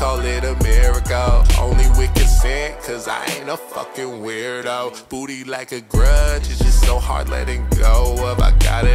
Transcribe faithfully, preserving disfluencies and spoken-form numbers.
call it a miracle. Only with consent, cause I ain't a fucking weirdo. Booty like a grudge, it's just so hard letting go of. I got it